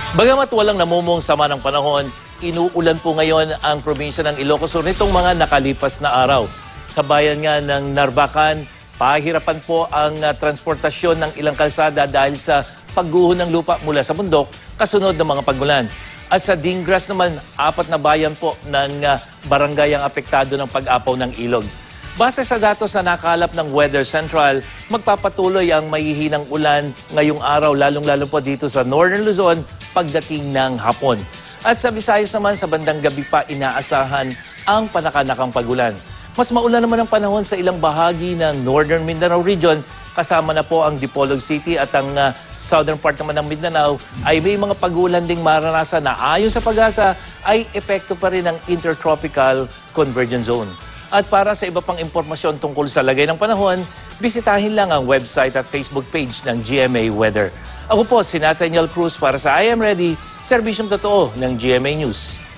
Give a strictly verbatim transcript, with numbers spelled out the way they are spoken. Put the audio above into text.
Bagamat walang namumong sama ng panahon, inuulan po ngayon ang probinsya ng Ilocos Sur nitong mga nakalipas na araw. Sa bayan nga ng Narvacan, pahirapan po ang uh, transportasyon ng ilang kalsada dahil sa pagguho ng lupa mula sa bundok kasunod ng mga pagulan. At sa Dingras naman, apat na bayan po ng uh, barangay ang apektado ng pag-apaw ng ilog. Base sa datos na nakalap ng Weather Central, magpapatuloy ang mahihinang ulan ngayong araw, lalong-lalo po dito sa Northern Luzon pagdating ng hapon. At sa Visayas naman, sa bandang gabi pa inaasahan ang panakanakang pagulan. Mas maulan naman ang panahon sa ilang bahagi ng Northern Mindanao Region, kasama na po ang Dipolog City at ang uh, southern part naman ng Mindanao ay may mga pagulan ding maranasan na ayon sa Pag-asa ay epekto pa rin ng Intertropical Convergence Zone. At para sa iba pang impormasyon tungkol sa lagay ng panahon, bisitahin lang ang website at Facebook page ng G M A Weather. Ako po si Nathaniel Cruz para sa I Am Ready, serbisyong totoo ng G M A News.